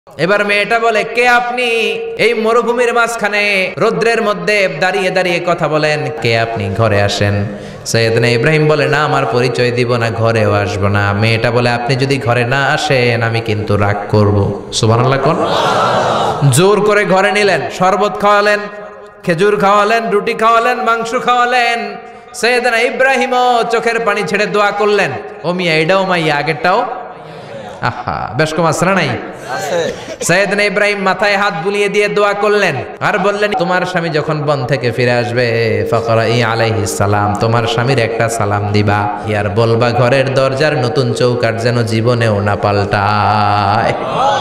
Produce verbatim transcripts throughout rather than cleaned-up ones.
এবার মেয়েটা বলে, কে আপনি? এই মরুভূমির মাঝখানে রৌদ্রের মধ্যে দাঁড়িয়ে দাঁড়িয়ে কথা বলেন, কে আপনি? ঘরে আসেন। সৈয়দনা ইব্রাহিম বলে, না, আমার পরিচয় দিব না, ঘরেও আসবো না। মেয়েটা বলে, আপনি যদি ঘরে না আসেন আমি কিন্তু রাগ করব। সুবহানাল্লাহ কোন? জোর করে ঘরে নিলেন, শরবত খাওয়ালেন, খেজুর খাওয়ালেন, রুটি খাওয়ালেন, মাংস খাওয়ালেন। সৈয়দনা ইব্রাহিমও চোখের পানি ছেড়ে দোয়া করলেন, ও মিয়া এটাও মাইয়া আগেরটাও। আহা, বেশ কম আসরা নাই। সৈয়দনা ইব্রাহিম মাথায় হাত বুলিয়ে দিয়ে দোয়া করলেন আর বললেন, তোমার স্বামী যখন বন থেকে ফিরে আসবে ফাকরাই আলাইহিস সালাম, তোমার স্বামীর একটা সালাম দিবা, আর বলবা ঘরের দরজার নতুন চৌকাঠ যেন জীবনেও না পাল্টায়।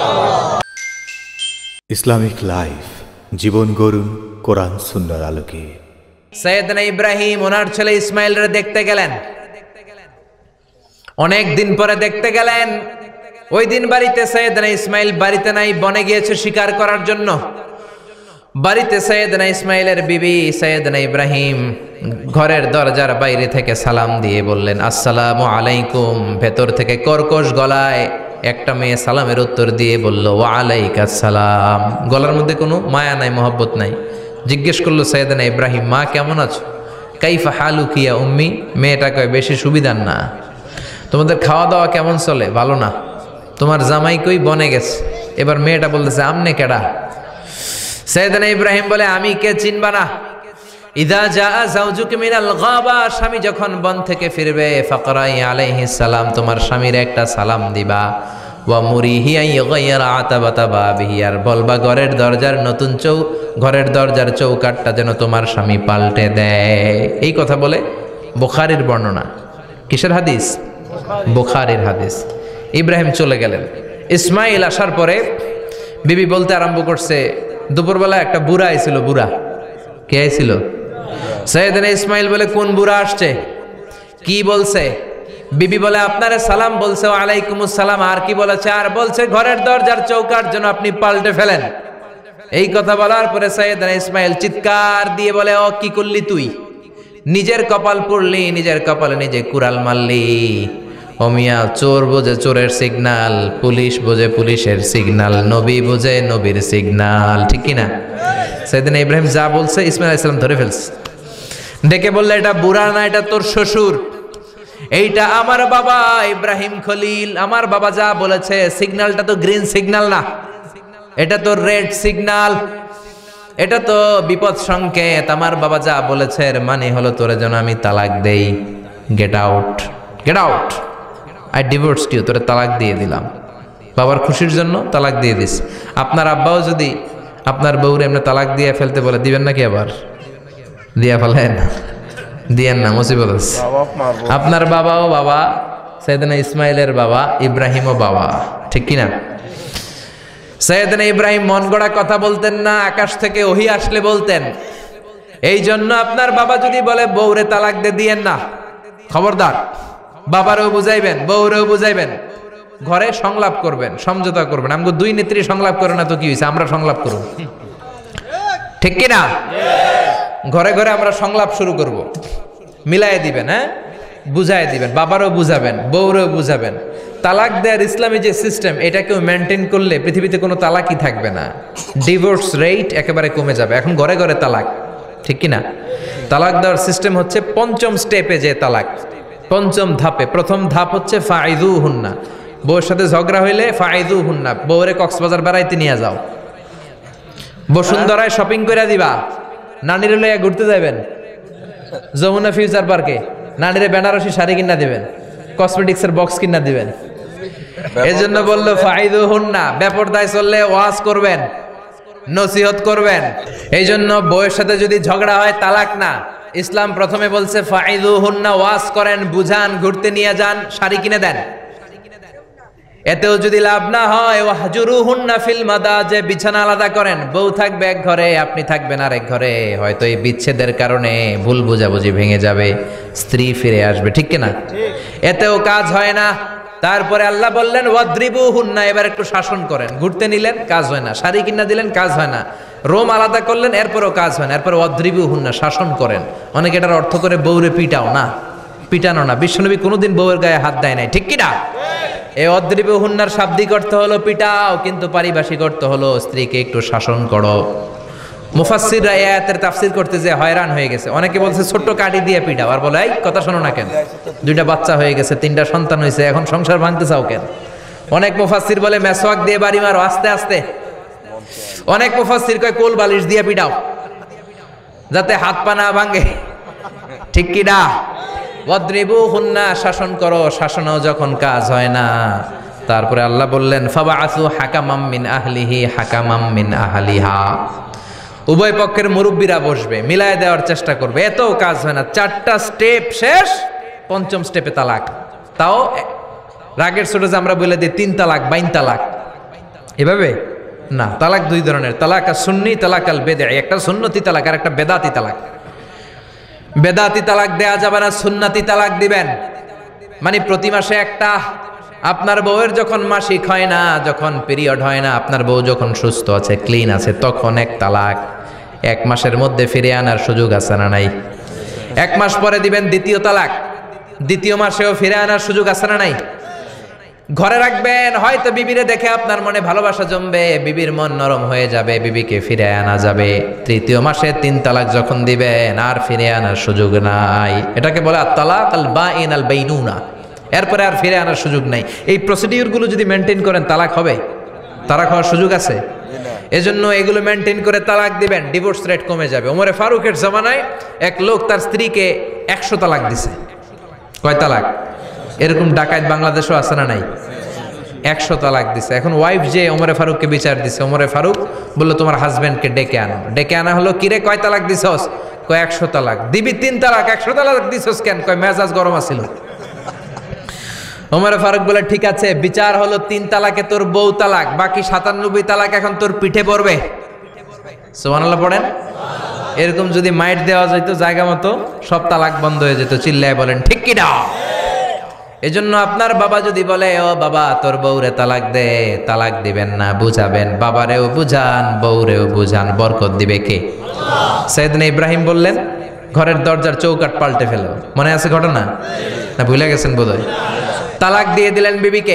ইসলামিক লাইফ, জীবন গড়ুন কোরআন সুন্নাহর আলোকে। সৈয়দনা ইব্রাহিম ওনার ছেলে ইসমাইলরে দেখতে গেলেন। অনেক দিন পরে দেখতে গেলেন। ওই দিন বাড়িতে সৈয়দনা ইসমাইল বাড়িতে নাই, বনে গিয়েছে শিকার করার জন্য। বাড়িতে সৈয়দনা ইসমাইলের বিবি সৈয়দনা ইব্রাহিম ঘরের দরজার বাইরে থেকে সালাম দিয়ে বললেন, আসসালামু আলাইকুম। ভেতর থেকে কর্কশ গলায় একটা মেয়ে সালামের উত্তর দিয়ে বলল, ওয়া আলাইকাস সালাম। গলার মধ্যে কোনো মায়া নাই, মহব্বত নাই। জিজ্ঞেস করলো সৈয়দনা ইব্রাহিম, মা কেমন আছো? কাইফা হালুকি ইয়া উম্মি। মেয়েটা কয়, বেশি সুবিধার না। তোমাদের খাওয়া দাওয়া কেমন চলে? ভালো না। তোমার জামাই কই? বনে গেছে। এবার মেয়েটা বলতেছে, আমনে কেডা? সৈয়দনা ইব্রাহিম বলে, আমি কে চিনবা না? ইদা জা যাওজুকা মিনাল গাবা, স্বামী যখন বন থেকে ফিরবে ফাকরাই আলাইহিস সালাম, তোমার স্বামীর একটা সালাম দিবা। ওয়া মুরিহি আইগাইরা আতাবাতা বাবিহি, আর বলবা ঘরের দরজার নতুন চৌ ঘরের দরজার চৌকাঠটা যেন তোমার স্বামী পাল্টে দেয়। এই কথা বলে বুখারীর বর্ণনা। কিসের হাদিস? বুখারীর হাদিস। ইব্রাহিম চলে গেলেন। ইসমাইল আসার পরে বিবি বলতে আরম্ভ করছে, দুপুরবেলা একটা বুড়া আইছিল। বুড়া কে আইছিল? সৈয়দনা ইসমাইল বলে, কোন বুড়া আসছে? কি বলছে? বিবি বলে, আপনারে সালাম বলছে। ওয়া আলাইকুমুস সালাম। আর কি বলেছে? আর বলছে ঘরের দরজার চৌকাঠ যেন আপনি পাল্টে ফেলেন। এই কথা বলার পরে সৈয়দনা ইসমাইল চিৎকার দিয়ে বলে, ও কি করলি তুই? নিজের কপাল পুড়লি, নিজের কপালে নিজে কুড়াল মারলি। ও মিয়া, চোর বোঝে চোরের সিগনাল, পুলিশ বোঝে পুলিশের সিগনাল, নবী বোঝে নবীর সিগনাল, ঠিক কিনা? সৈয়দনা ইব্রাহিম যা বলছে ইসমাইল আলাইহিস সালাম ধরে ফেলছে। ডেকে বললে, এটা বুড়া না, এটা তোর শ্বশুর। এইটা আমার বাবা ইব্রাহিম খলিল। আমার বাবা যা বলেছে, সিগন্যালটা তো গ্রিন সিগন্যাল না, এটা তো রেড সিগন্যাল, এটা তো বিপদ সংকেত। আমার বাবা যা বলেছে এর মানে হলো তোরে যেন আমি তালাক দেই। Get out, get out, I divorced you. তোরে তালাক দিয়ে দিলাম। বাবার খুশির জন্য তালাক দিয়ে দিস। আপনার আব্বাও যদি আপনার বউরে এমনি তালাক দিয়ে ফেলতে বলে, দিবেন নাকি? আবার দিয়া ফেলেন, দিয়েন না, মুসিবত আছে। আপনার বাবাও বাবা, সৈয়দনা ইসমাইলের বাবা, ইব্রাহিমও বাবা, ঠিক কিনা? সৈয়দনা ইব্রাহিম মন গড়া কথা বলতেন না, আকাশ থেকে ওহী আসলে বলতেন। এই জন্য আপনার বাবা যদি বলে বউরে তালাক দে, দিয়েন না, খবরদার। বাবারেও বুঝাইবেন, বউরেও বুঝাইবেন, ঘরে সংলাপ করবেন, সমঝোতা করবেন। আমাকে দুই নেত্রী সংলাপ করে না তো কি হয়েছে, আমরা সংলাপ করব, ঠিক কিনা? ঘরে ঘরে আমরা সংলাপ শুরু করব। মিলাই দিবেন, হ্যাঁ, বুঝাই দিবেন, বাবারও বুঝাবেন, বউরেও বুঝাবেন। তালাক দেওয়ার ইসলামী যে সিস্টেম, এটাকেও মেনটেন করলে পৃথিবীতে কোনো তালাকই থাকবে না। ডিভোর্স রেট একেবারে কমে যাবে। এখন ঘরে ঘরে তালাক, ঠিক কিনা? তালাক দেওয়ার সিস্টেম হচ্ছে পঞ্চম স্টেপে যে তালাক, পঞ্চম ধাপে। প্রথম ধাপ হচ্ছে ফাইদু হুন্না। বউর সাথে ঝগড়া হইলে ফাইদু হুন্না, বউরে কক্সবাজার বেড়াইতে নিয়ে যাও, বসুন্ধরায় শপিং করে দিবা, নানিরে লইয়া ঘুরতে যাবেন, যমুনা ফিউচার পার্কে নানিরে বেনারসি শাড়ি কিনা দিবেন, কসমেটিক্সের বক্স কিনা দিবেন। এই জন্য বললো ফাইদু হুন্না। বেপরদায় চললে ওয়াজ করবেন, নসিহত করবেন। এই জন্য বউয়ের সাথে যদি ঝগড়া হয় তালাক না, ইসলাম প্রথমে বলছে ফাইদু হুন্না, ওয়াজ করেন, বুঝান, ঘুরতে নিয়ে যান, শাড়ি কিনে দেন। এতেও যদি লাভ না হয়, ওয়াহজুরুহুন্না ফিল মাদাজি, বিছানা আলাদা করেন। বউ থাকবে এক ঘরে, আপনি থাকবেন আরেক ঘরে। হয়তো এই বিচ্ছেদের কারণে ভুল বুঝাবুঝি ভেঙে যাবে, স্ত্রী ফিরে আসবে, ঠিক কিনা? এতেও কাজ হয় না। তারপরে আল্লাহ বললেন ওয়াদ্রিবুহুন্না, এবার একটু শাসন করেন। ঘুরতে নিলেন, কাজ হয় না। শাড়ি কিনা দিলেন, কাজ হয় না। রোম আলাদা করলেন, এরপরও কাজ হয় না। এরপর ওয়াদ্রিবুহুন্না, শাসন করেন। অনেকে এটার অর্থ করে বউরে পিটাও না, পিটানো না। বিশ্বনবী কোনোদিন বউয়ের গায়ে হাত দেয় নাই, ঠিক কিনা? এই অদ্রিব হুন্নার শাব্দিক অর্থ হলো পিটাও, কিন্তু পারিভাষিক অর্থ হলো স্ত্রীকে একটু শাসন করো। মুফাসসিররা এই আয়াতের তাফসীর করতে যে হয়রান হয়ে গেছে। অনেকে বলছে ছোট্ট কাঠি দিয়ে পিটাও, আর বলে এই কথা শোনো না কেন, দুইটা বাচ্চা হয়ে গেছে, তিনটা সন্তান হয়েছে, এখন সংসার ভাঙতে চাও কেন? অনেক মুফাসসির বলে মেসওয়াক দিয়ে বাড়ি মারো আস্তে আস্তে। অনেক মুফাসসির কয় কোল বালিশ দিয়ে পিটাও যাতে হাত পা না ভাঙে। ঠিক কি না? ওয়াদ্রিবু হুন্না, শাসন করো। শাসনও যখন কাজ হয় না, তারপরে আল্লাহ বললেন ফাবাআসু হাকামাম মিন আহলিহি হাকামাম মিন আহলিহা। উভয় পক্ষের মুরব্বীরা বসবে, মিলায় দেওয়ার চেষ্টা করবে। এতও কাজ হয় না, চারটা স্টেপ শেষ, পঞ্চম স্টেপে তালাক। তাও রাগের ছোট যে আমরা বলে দিই তিন তালাক, বাইন তালাক, এভাবে না। তালাক দুই ধরনের, তালাক আর সুন্নি, তালাক আল বেদে। একটা সুন্নতি তালাক আর একটা বেদাতি তালাক। বেদাতি তালাক দেয়া যাবে না, সুন্নতি তালাক দিবেন। মানে প্রতি মাসে একটা, আপনার বউয়ের যখন মাসিক হয় না, যখন পিরিয়ড হয় না, আপনার বউ যখন সুস্থ আছে, ক্লিন আছে, তখন এক তালাক। এক মাসের মধ্যে ফিরে আনার সুযোগ আছে না নাই? এক মাস পরে দিবেন দ্বিতীয় তালাক, দ্বিতীয় মাসেও ফিরে আনার সুযোগ আছে না নাই? ঘরে রাখবেন, হয়তো বিবিরে দেখে আপনার মনে ভালোবাসা জমবে, বিবির মন নরম হয়ে যাবে, বিবিকে ফিরে আনা যাবে। তৃতীয় মাসে তিন তালাক যখন দিবেন, আর ফিরে আনার সুযোগ নাই। এটাকে বলে আত-তালাক আল বাইন আল বাইনুনা। এরপরে আর ফিরে আনার সুযোগ নাই। এই প্রসিডিউরগুলো যদি মেনটেন করেন, তালাক হবে? তালাক হওয়ার সুযোগ আছে? এজন্য এগুলো মেনটেন করে তালাক দিবেন, ডিভোর্স রেট কমে যাবে। ওমরে ফারুকের জামানায় এক লোক তার স্ত্রীকে একশো তালাক দিছে। কয় তালাক? এরকম ডাকাত বাংলাদেশও আছে না নাই? একশো তালাক দিছে। এখন ওয়াইফ যে ওমরে ফারুককে বিচার দিছে, ওমরে ফারুক বললো তোমার হাজবেন্ডকে ডেকে আনো। ডেকে আনা হলো, কিরে কয় তালাক দিছস? কয় একশো তালাক। দিবি তিন তালাক, একশো তালাক দিছস কেন? কয় মেজাজ গরম আছিল। ওমরে ফারুক বলে ঠিক আছে, বিচার হলো তিন তালাকে তোর বউ তালাক, বাকি সাতানব্বই তালাক এখন তোর পিঠে পড়বে। সুবহানাল্লাহ পড়েন। এরকম যদি মাইট দেওয়া যেত জায়গা মতো, সব তালাক বন্ধ হয়ে যেত। চিল্লায় বলেন ঠিক কি না? এজন্য আপনার বাবা যদি বলে ও বাবা তোর বউরে তালাক দে, তালাক দিবেন না, বুঝাবেন। বাবারেও বুঝান, বউরেও বুঝান, বরকত দিবে কে? সাইয়েদনা ইব্রাহিম বললেন ঘরের দরজার চৌকাঠ পাল্টে ফেলো। মনে আছে ঘটনা? না ভুলে গেছেন বোধহয়? তালাক দিয়ে দিলেন বিবিকে।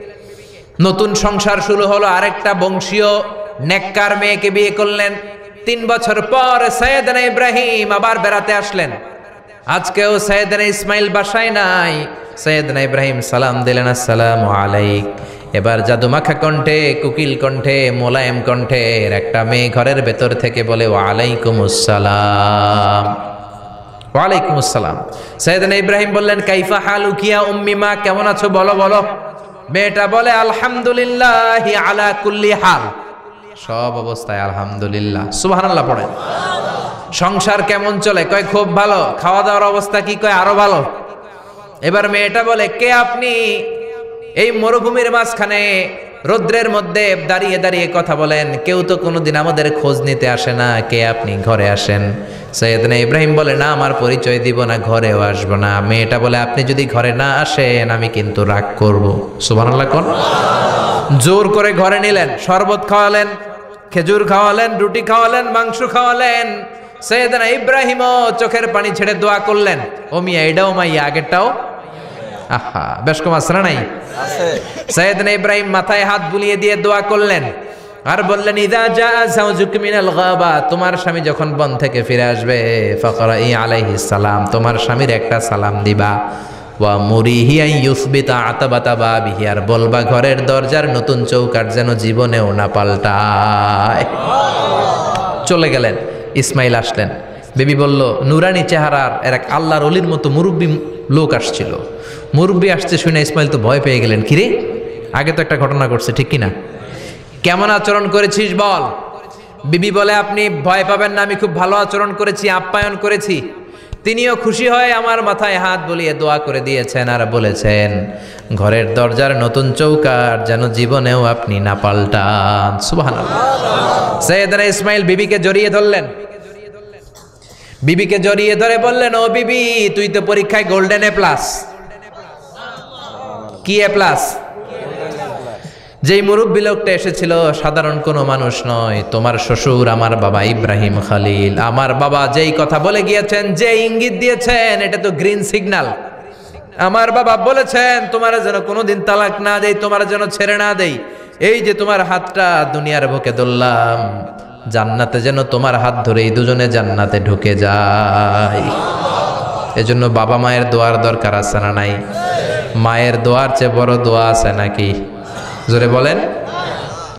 নতুন সংসার শুরু হলো, আরেকটা বংশীয় নেককার মেয়েকে বিয়ে করলেন। তিন বছর পর সাইয়েদনা ইব্রাহিম আবার বেড়াতে আসলেন। আজকেও সাইয়েদনা ইসমাইল বাসায় নাই। সাইয়েদনা ইব্রাহিম সালাম দিলেন, আসসালামু আলাইক। এবার জাদুমাখা কণ্ঠে, কুকিল কণ্ঠে, মোলায়েম কণ্ঠের একটা মেয়ে ঘরের ভেতর থেকে বলে ওয়ালাইকুম আসসালাম। ওয়ালাইকুম আসসালাম। সাইয়েদনা ইব্রাহিম বললেন কাইফা হালুকিয়া উম্মি মা, কেমন আছো বলো বলো। মেয়েটা বলে আলহামদুলিল্লাহি আলা কুল্লি হাল, সব অবস্থায় আলহামদুলিল্লাহ। সুবহানাল্লাহ পড়েন। সংসার কেমন চলে? কয় খুব ভালো। খাওয়া দাওয়ার অবস্থা কি? কয় আরো ভালো। এবার মেয়েটা বলে কে আপনি? এই মরুভূমির মাঝখানে রৌদ্রের মধ্যে দাঁড়িয়ে দাঁড়িয়ে কথা বলেন, কেউ তো কোনোদিন আমাদের খোঁজ নিতে আসে না, কে আপনি? ঘরে আসেন। সাইয়েদনা ইব্রাহিম বলে না, আমার পরিচয় দিব না, ঘরেও আসবো না। মেয়েটা বলে আপনি যদি ঘরে না আসেন আমি কিন্তু রাগ করব। সুবহানাল্লাহ কোন। জোর করে ঘরে নিলেন, শরবত খাওয়ালেন, খেজুর খাওয়ালেন, রুটি খাওয়ালেন, মাংস খাওয়ালেন। সাইয়েদনা ইব্রাহিমও চোখের পানি ছেড়ে দোয়া করলেন, ও মিয়া এটাও মাইয়া আগেরটাও। আহা, বেশ কম আছে না নাই? সাইয়েদনা ইব্রাহিম মাথায় হাত বুলিয়ে দিয়ে দোয়া করলেন আর বললেন ইযা জা যাওজুক মিনাল গাবা, তোমার স্বামী যখন বন থেকে ফিরে আসবে ফাকরাই আলাইহিস সালাম, তোমার স্বামীর একটা সালাম দিবা। ওয়া মুরিহি আন ইউসবিতা আতাবাতা বাবিহি, আর বলবা ঘরের দরজার নতুন চৌকাঠ যেন জীবনেও না পাল্টায়। চলে গেলেন। ইসমাইল আসলেন। বেবি বলল নুরানি চেহারার এর এক আল্লাহর ওলির মতো মুরব্বী লোক আসছিল। মুরব্বী আসছে শুনে ইসমাইল তো ভয় পেয়ে গেলেন। কিরে, আগে তো একটা ঘটনা ঘটছে, ঠিক কিনা? কেমন আচরণ করেছিস বল। বিবি বলে আপনি ভয় পাবেন না, আমি খুব ভালো আচরণ করেছি, আপ্যায়ন করেছি। তিনিও খুশি হয়ে আমার মাথায় হাত বুলিয়ে দোয়া করে দিয়েছেন আর বলেছেন ঘরের দরজার নতুন চৌকাঠ যেন জীবনেও আপনি না পাল্টান। সুবহানাল্লাহ। সাইয়েদনা ইসমাইল বিবিকে জড়িয়ে ধরলেন। বিবিকে জড়িয়ে ধরে বললেন ও বিবি, তুই তো পরীক্ষায় গোল্ডেন এ প্লাস। কি এ প্লাস? যেই মুরব্বী লোকটা এসেছিল সাধারণ কোনো মানুষ নয়, তোমার শ্বশুর আমার বাবা ইব্রাহিম খালিল। আমার বাবা যেই কথা বলে গিয়েছেন, যে ইঙ্গিত দিয়েছেন, এটা তো গ্রিন সিগন্যাল। আমার বাবা বলেছেন তোমার যেন কোনোদিন তালাক না দেই, তোমার যেন ছেড়ে না দেই। এই যে তোমার হাতটা দুনিয়ার বুকে ধরলাম, জান্নাতে যেন তোমার হাত ধরেই দুজনে জান্নাতে ঢুকে যায়। এজন্য বাবা মায়ের দোয়ার দরকার আছে না নাই? মায়ের দোয়ার চেয়ে বড় দোয়া আছে নাকি? জোরে বলেন।